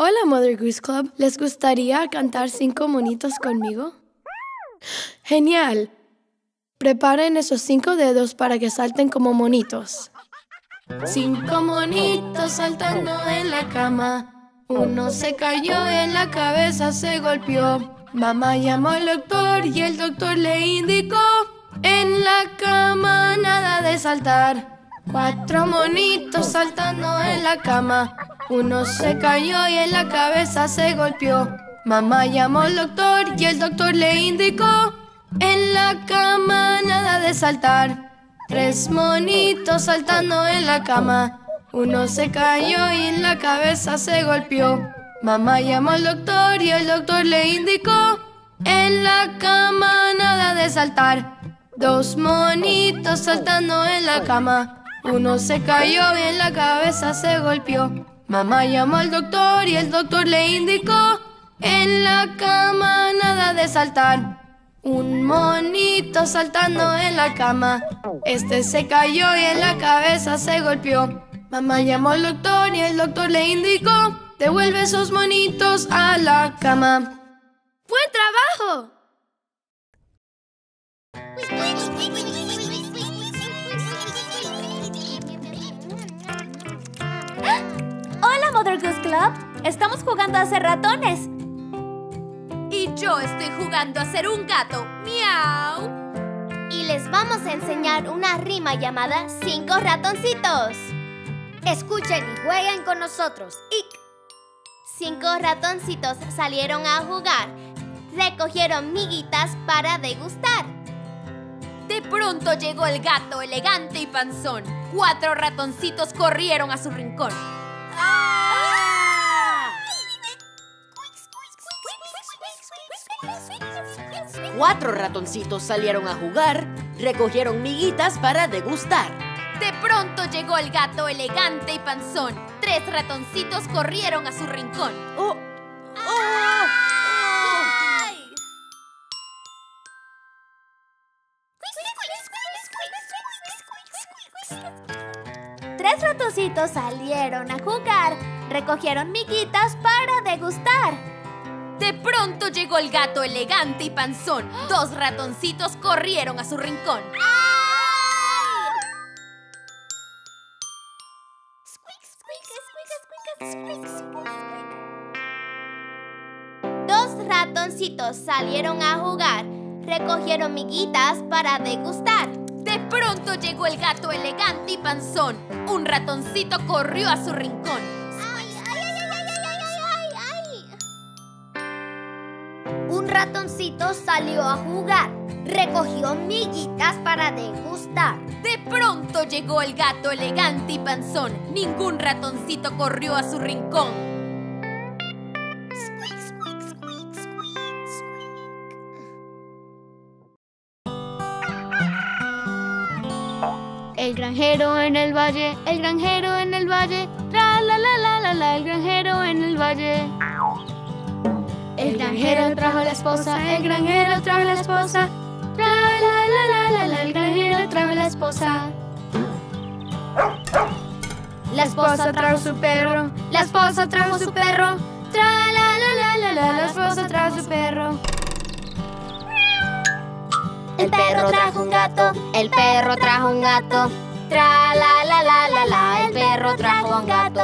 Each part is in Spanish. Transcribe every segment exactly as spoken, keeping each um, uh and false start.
Hola, Mother Goose Club. ¿Les gustaría cantar cinco monitos conmigo? ¡Genial! Preparen esos cinco dedos para que salten como monitos. Cinco monitos saltando en la cama. Uno se cayó y en la cabeza se golpeó. Mamá llamó al doctor y el doctor le indicó: en la cama nada de saltar. Cuatro monitos saltando en la cama. Uno se cayó y en la cabeza se golpeó. Mamá llamó al doctor y el doctor le indicó: en la cama nada de saltar. Tres monitos saltando en la cama. Uno se cayó y en la cabeza se golpeó. Mamá llamó al doctor y el doctor le indicó: en la cama nada de saltar. Dos monitos saltando en la cama. Uno se cayó y en la cabeza se golpeó. Mamá llamó al doctor y el doctor le indicó: en la cama nada de saltar. Un monito saltando en la cama. Este se cayó y en la cabeza se golpeó. Mamá llamó al doctor y el doctor le indicó: devuelve esos monitos a la cama. ¡Buen trabajo! Hola, Mother Goose Club. Estamos jugando a ser ratones. Y yo estoy jugando a ser un gato. ¡Miau! Y les vamos a enseñar una rima llamada Cinco Ratoncitos. Escuchen y jueguen con nosotros. ¡Ic! Cinco ratoncitos salieron a jugar. Recogieron miguitas para degustar. De pronto llegó el gato elegante y panzón. Cuatro ratoncitos corrieron a su rincón. ¡Ah! Cuatro ratoncitos salieron a jugar. Recogieron miguitas para degustar. De pronto llegó el gato elegante y panzón. Tres ratoncitos corrieron a su rincón. ¡Oh! ¡Oh! ¡Ay! Tres ratoncitos salieron a jugar. Recogieron miguitas para degustar. De pronto llegó el gato elegante y panzón. Dos ratoncitos corrieron a su rincón. Dos ratoncitos salieron a jugar. Recogieron miguitas para degustar. De pronto llegó el gato elegante y panzón. Un ratoncito corrió a su rincón. ¡Ay, ay, ay, ay, ay, ay, ay! Un ratoncito salió a jugar. Recogió miguitas para degustar. De pronto llegó el gato elegante y panzón. Ningún ratoncito corrió a su rincón. El granjero en el valle, el granjero en el valle, tra la la la la la, el granjero en el valle. El granjero trajo la esposa, el granjero trajo la esposa, tra la la la la la, el granjero trajo la esposa. La esposa trajo su perro, la esposa trajo su perro, tra la la la la la, la esposa trajo su perro. El perro trajo un gato, el perro trajo un gato. Tra la la la la la, el perro trajo un gato.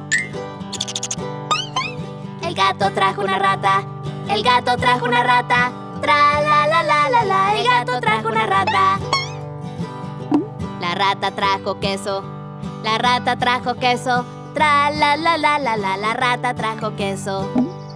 El gato trajo una rata, el gato trajo una rata. Tra la la la la la, el gato trajo una rata. La rata trajo queso, la rata trajo queso. Tra la la la la la, la rata trajo queso.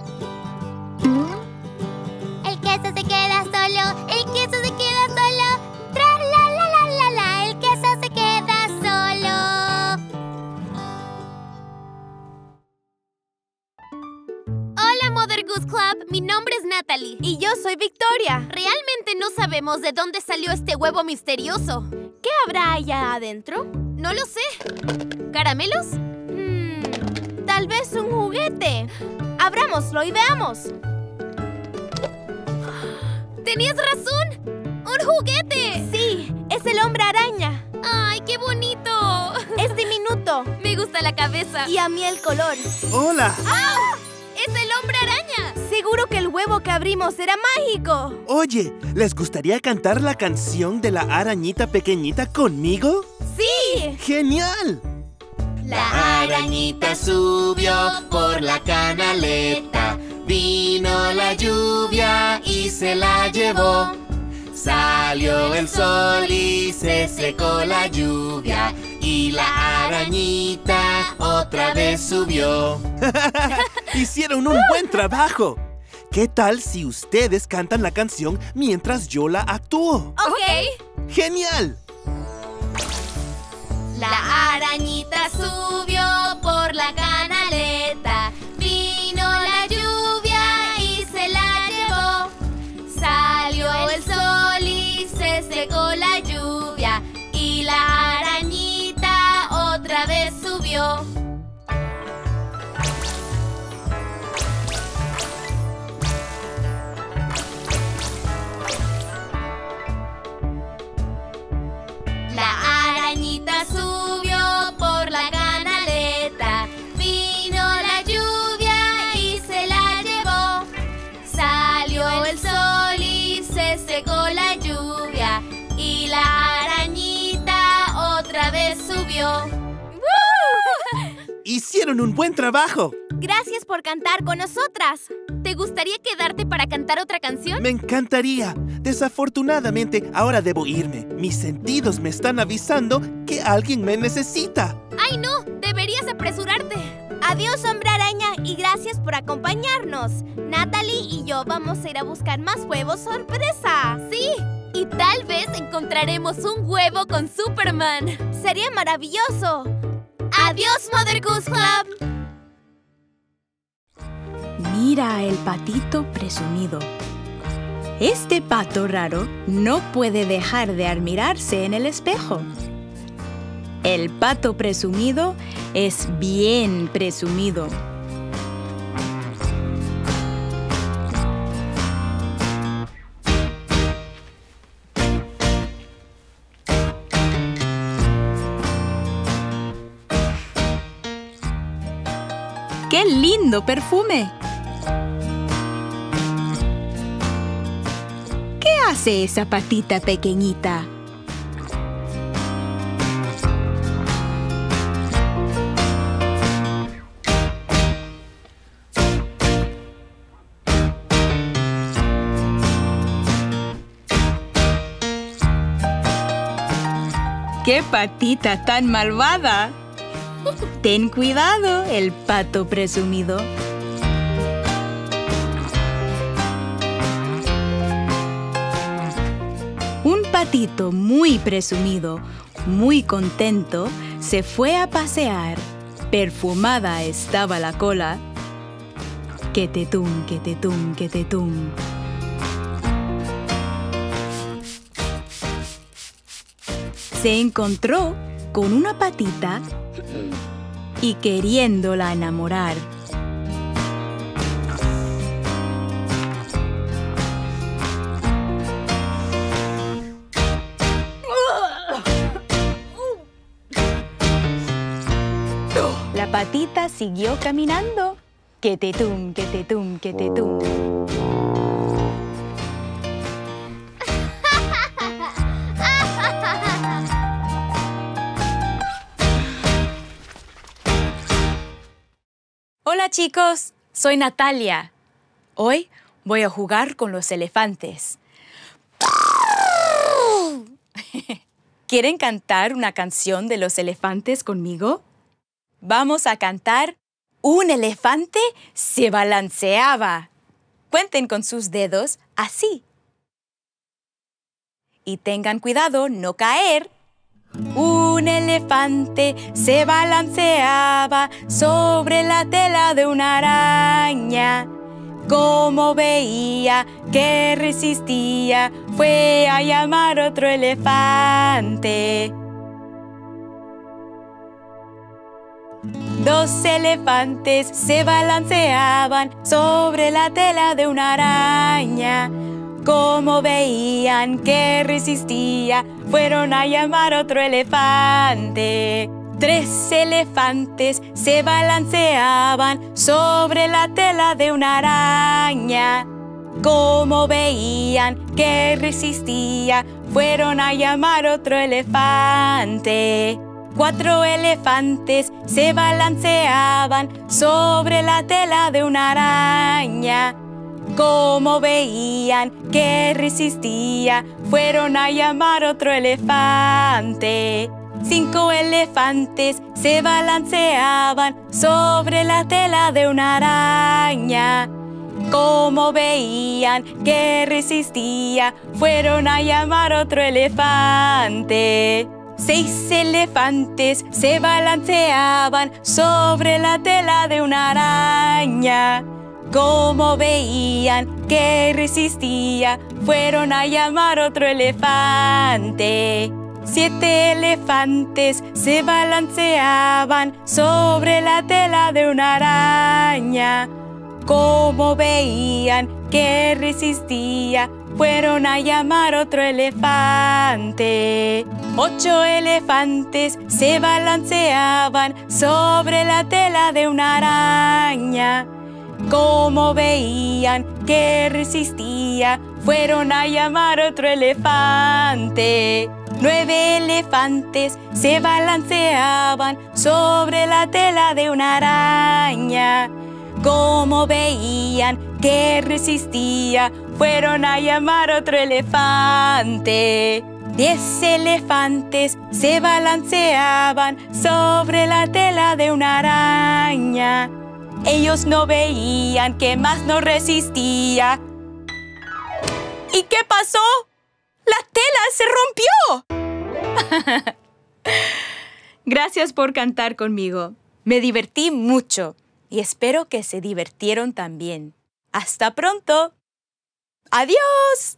El queso se queda solo, el queso se queda solo. Tra la la la la la, el queso se queda solo. Hola, Mother Goose Club. Mi nombre es Natalie. Y yo soy Victoria. Realmente no sabemos de dónde salió este huevo misterioso. ¿Qué habrá allá adentro? No lo sé. ¿Caramelos? Hmm, tal vez un juguete. Abrámoslo y veamos. ¡Tenías razón! ¡Un juguete! Sí, es el hombre araña. ¡Ay, qué bonito! Es diminuto. Me gusta la cabeza. Y a mí el color. ¡Hola! ¡Au! abrimos era mágico. Oye, ¿les gustaría cantar la canción de la arañita pequeñita conmigo? ¡Sí! ¡Genial! La arañita subió por la canaleta, vino la lluvia y se la llevó. Salió el sol y se secó la lluvia, y la arañita otra vez subió. ¡Hicieron un buen trabajo! ¿Qué tal si ustedes cantan la canción mientras yo la actúo? Ok. ¡Genial! La arañita subió por la canaleta, vino la lluvia y se la llevó. Salió el sol y se secó la lluvia, y la arañita otra vez subió. La arañita subió por la canaleta, vino la lluvia y se la llevó. Salió el sol y se secó la lluvia, y la arañita otra vez subió. ¡Hicieron un buen trabajo! Gracias por cantar con nosotras. ¿Te gustaría quedarte para cantar otra canción? ¡Me encantaría! Desafortunadamente, ahora debo irme. Mis sentidos me están avisando que alguien me necesita. ¡Ay, no! Deberías apresurarte. Adiós, hombre araña, y gracias por acompañarnos. Natalie y yo vamos a ir a buscar más huevos sorpresa. ¡Sí! Y tal vez encontraremos un huevo con Superman. Sería maravilloso. ¡Adiós, Mother Goose Club! Mira el patito presumido. Este pato raro no puede dejar de admirarse en el espejo. El pato presumido es bien presumido. ¡Qué lindo perfume! ¿Qué hace esa patita pequeñita? ¡Qué patita tan malvada! Ten cuidado, el pato presumido. Un patito muy presumido, muy contento, se fue a pasear. Perfumada estaba la cola. Que te tum, que te tum, que te tum. Se encontró con una patita y queriéndola enamorar. La patita siguió caminando. Que te tum, que te tum, que te tum. Hola chicos, soy Natalia. Hoy voy a jugar con los elefantes. ¿Quieren cantar una canción de los elefantes conmigo? Vamos a cantar Un elefante se balanceaba. Cuenten con sus dedos así. Y tengan cuidado no caer. Un elefante se balanceaba sobre la tela de una araña. Como veía que resistía, fue a llamar otro elefante. Dos elefantes se balanceaban sobre la tela de una araña. Como veían que resistía, fueron a llamar otro elefante. Tres elefantes se balanceaban sobre la tela de una araña. Como veían que resistía, fueron a llamar otro elefante. Cuatro elefantes se balanceaban sobre la tela de una araña. Como veían que resistía, fueron a llamar otro elefante. Cinco elefantes se balanceaban sobre la tela de una araña. Como veían que resistía, fueron a llamar otro elefante. Seis elefantes se balanceaban sobre la tela de una araña. Como veían que resistía, fueron a llamar otro elefante. Siete elefantes se balanceaban sobre la tela de una araña. Como veían que resistía, fueron a llamar otro elefante. Ocho elefantes se balanceaban sobre la tela de una araña. Como veían que resistía, fueron a llamar otro elefante. Nueve elefantes se balanceaban sobre la tela de una araña. Como veían que resistía, fueron a llamar otro elefante. Diez elefantes se balanceaban sobre la tela de una araña. Ellos no veían que más no resistía. ¿Y qué pasó? ¡La tela se rompió! Gracias por cantar conmigo. Me divertí mucho y espero que se divirtieron también. ¡Hasta pronto! ¡Adiós!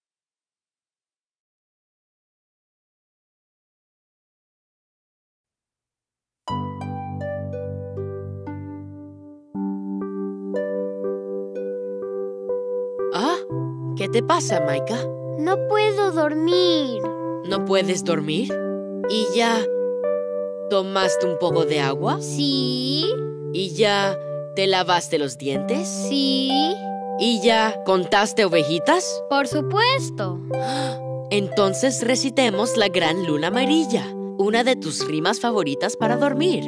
Ah, ¿qué te pasa, Maika? No puedo dormir. ¿No puedes dormir? ¿Y ya tomaste un poco de agua? Sí. ¿Y ya te lavaste los dientes? Sí. ¿Y ya contaste ovejitas? Por supuesto. Entonces recitemos la Gran Luna Amarilla, una de tus rimas favoritas para dormir.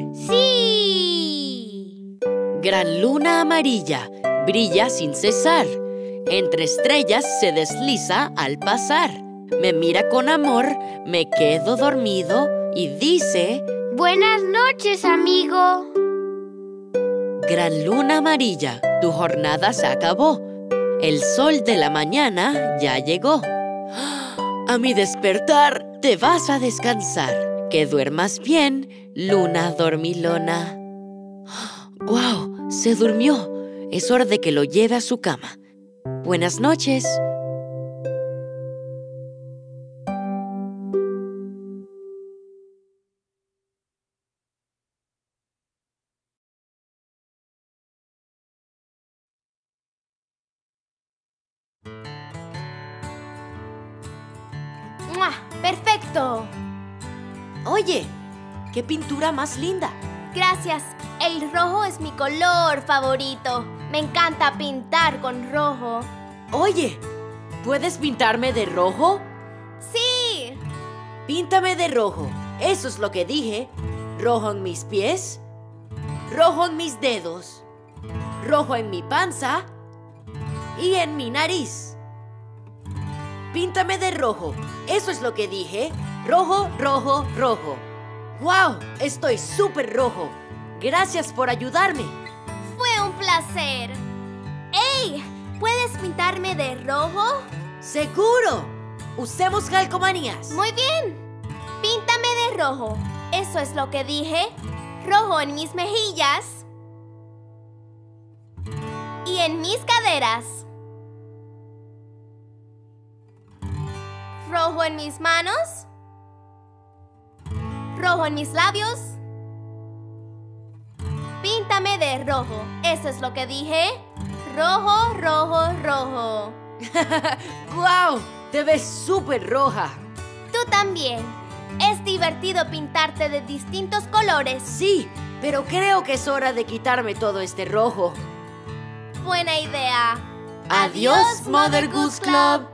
¡Sí! Gran luna amarilla, brilla sin cesar. Entre estrellas se desliza al pasar. Me mira con amor, me quedo dormido y dice: Buenas noches, amigo. Gran luna amarilla, tu jornada se acabó. El sol de la mañana ya llegó. A mi despertar te vas a descansar. Que duermas bien, luna dormilona. ¡Guau! Se durmió. Es hora de que lo lleve a su cama. Buenas noches. ¡Mua! ¡Perfecto! Oye, ¿qué pintura más linda? Gracias. El rojo es mi color favorito. Me encanta pintar con rojo. Oye, ¿puedes pintarme de rojo? ¡Sí! Píntame de rojo. Eso es lo que dije. Rojo en mis pies. Rojo en mis dedos. Rojo en mi panza. Y en mi nariz. Píntame de rojo. Eso es lo que dije. Rojo, rojo, rojo. ¡Wow! Estoy súper rojo. Gracias por ayudarme. Fue un placer. ¡Ey! ¿Puedes pintarme de rojo? ¡Seguro! Usemos calcomanías. Muy bien. Píntame de rojo. Eso es lo que dije. Rojo en mis mejillas. Y en mis caderas. Rojo en mis manos. Rojo en mis labios. Píntame de rojo. Eso es lo que dije. Rojo, rojo, rojo. ¡Guau! Te ves súper roja. Tú también. Es divertido pintarte de distintos colores. Sí, pero creo que es hora de quitarme todo este rojo. Buena idea. Adiós, Mother Goose Club.